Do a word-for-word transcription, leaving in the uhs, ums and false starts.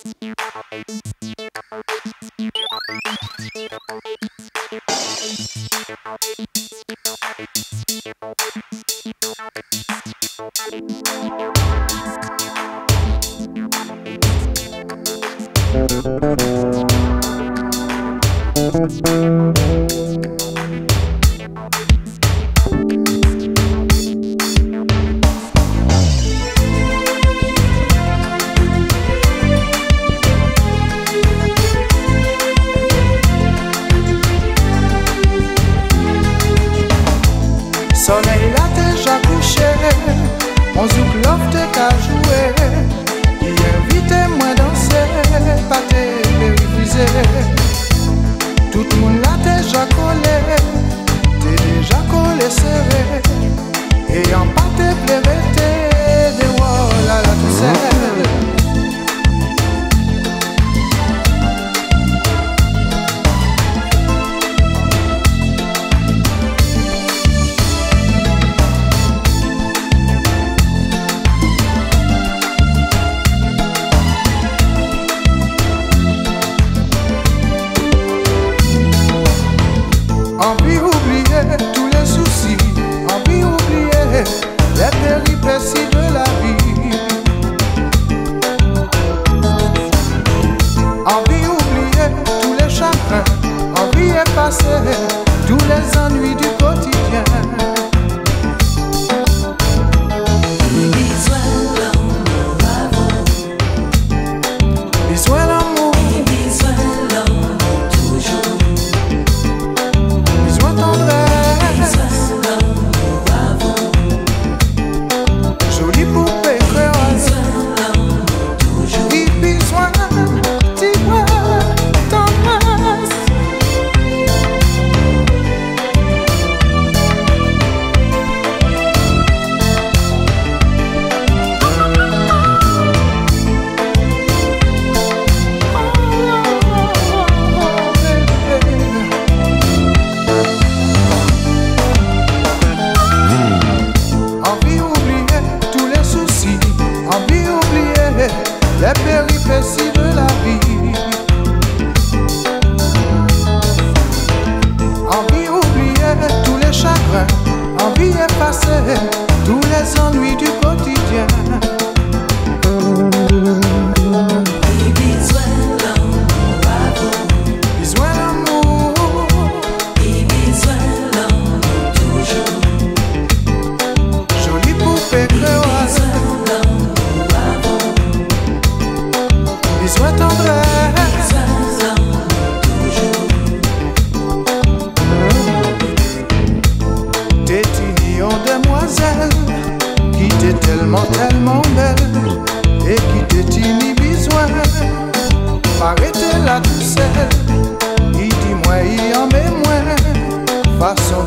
Soleil là déjà couché, on zouk l'offre qu'à jouer. Il invite moi danser, pas te refuser. Tout le monde là déjà collé, t'es déjà collé serré. Et en pas te plairait, t'es de voilà là tout seul. Envie oublier tous les soucis, envie oublier les péripéties de la vie. Envie oublier tous les chagrins, envie effacer tous les ennuis du quotidien. Besoin l'amour, Besoin l'amour toujours. besoin tendresse, jolie poupée créole. Qui besoin, tu vois, tendresse. Envie oublier tous les soucis, envie oublier les péripéties de la vie. Envie oublier tous les chagrins, envie effacer tous les ennuis du quotidien. Besoin l'amour, Besoin d'amour, besoin l'amour toujours. jolie poupée créole. Besoin tendresse, t'es une demoiselle qui t'est tellement, tellement belle et qui t'est une besoin. Arrêtez la douceur, il dit moi, il en met moins. Façon